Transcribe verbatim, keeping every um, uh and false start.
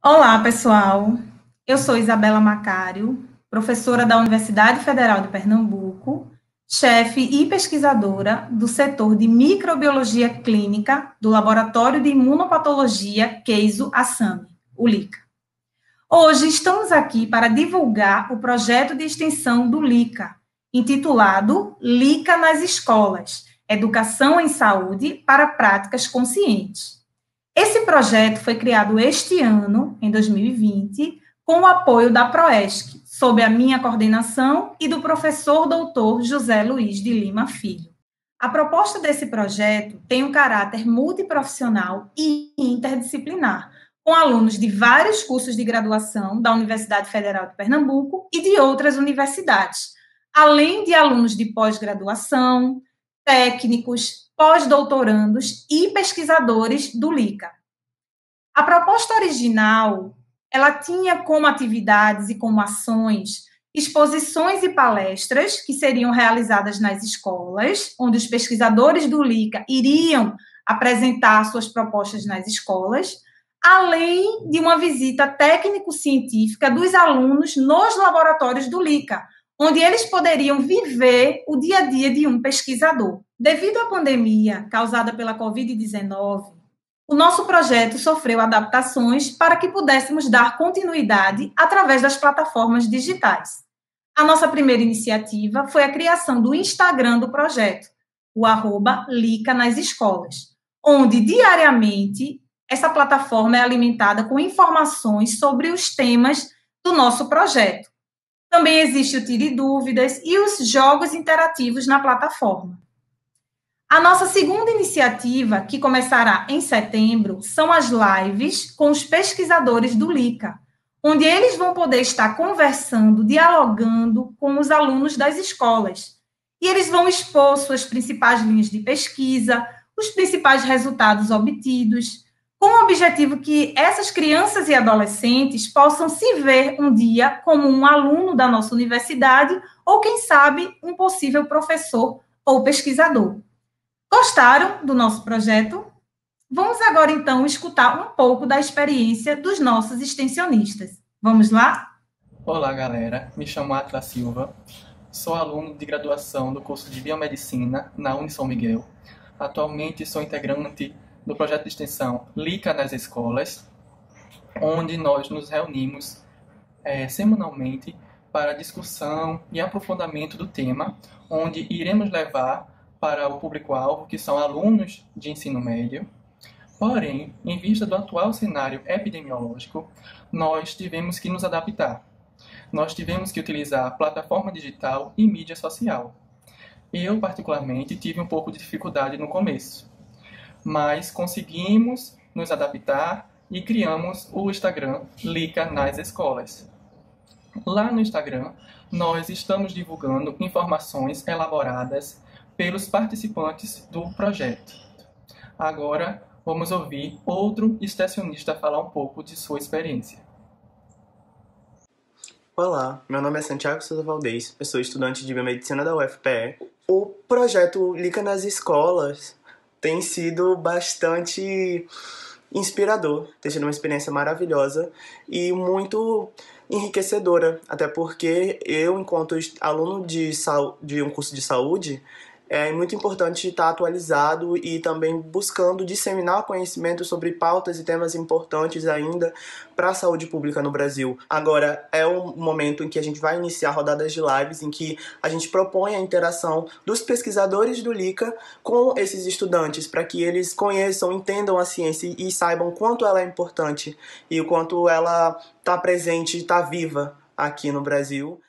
Olá, pessoal. Eu sou Isabela Macário, professora da Universidade Federal de Pernambuco, chefe e pesquisadora do setor de microbiologia clínica do Laboratório de Imunopatologia Keiso-Asami, o LICA. Hoje estamos aqui para divulgar o projeto de extensão do LICA, intitulado LICA nas Escolas, Educação em Saúde para Práticas Conscientes. Esse projeto foi criado este ano, em dois mil e vinte, com o apoio da Proesc, sob a minha coordenação e do professor doutor José Luiz de Lima Filho. A proposta desse projeto tem um caráter multiprofissional e interdisciplinar, com alunos de vários cursos de graduação da Universidade Federal de Pernambuco e de outras universidades, além de alunos de pós-graduação, técnicos, pós-doutorandos e pesquisadores do LICA. A proposta original, ela tinha como atividades e como ações exposições e palestras que seriam realizadas nas escolas, onde os pesquisadores do LICA iriam apresentar suas propostas nas escolas, além de uma visita técnico-científica dos alunos nos laboratórios do LICA, onde eles poderiam viver o dia a dia de um pesquisador. Devido à pandemia causada pela covid dezenove, o nosso projeto sofreu adaptações para que pudéssemos dar continuidade através das plataformas digitais. A nossa primeira iniciativa foi a criação do Instagram do projeto, o arroba LICA nas Escolas, onde diariamente essa plataforma é alimentada com informações sobre os temas do nosso projeto. Também existe o Tire Dúvidas e os jogos interativos na plataforma. A nossa segunda iniciativa, que começará em setembro, são as lives com os pesquisadores do LICA, onde eles vão poder estar conversando, dialogando com os alunos das escolas. E eles vão expor suas principais linhas de pesquisa, os principais resultados obtidos, com o objetivo que essas crianças e adolescentes possam se ver um dia como um aluno da nossa universidade ou, quem sabe, um possível professor ou pesquisador. Gostaram do nosso projeto? Vamos agora, então, escutar um pouco da experiência dos nossos extensionistas. Vamos lá? Olá, galera. Me chamo Atlas Silva. Sou aluno de graduação do curso de Biomedicina na Unisão Miguel. Atualmente sou integrante do projeto de extensão LICA nas Escolas, onde nós nos reunimos é, semanalmente para discussão e aprofundamento do tema, onde iremos levar para o público-alvo, que são alunos de ensino médio. Porém, em vista do atual cenário epidemiológico, nós tivemos que nos adaptar. Nós tivemos que utilizar plataforma digital e mídia social. Eu, particularmente, tive um pouco de dificuldade no começo, mas conseguimos nos adaptar e criamos o Instagram LICA nas Escolas. Lá no Instagram, nós estamos divulgando informações elaboradas pelos participantes do projeto. Agora, vamos ouvir outro extensionista falar um pouco de sua experiência. Olá, meu nome é Santiago Souza Valdez, eu sou estudante de Biomedicina da U F P E. O projeto LICA nas Escolas tem sido bastante inspirador, tem sido uma experiência maravilhosa e muito enriquecedora, até porque eu, enquanto aluno de, de um curso de saúde, é muito importante estar atualizado e também buscando disseminar conhecimento sobre pautas e temas importantes ainda para a saúde pública no Brasil. Agora é o momento em que a gente vai iniciar rodadas de lives em que a gente propõe a interação dos pesquisadores do LICA com esses estudantes, para que eles conheçam, entendam a ciência e saibam quanto ela é importante e o quanto ela está presente, está viva aqui no Brasil.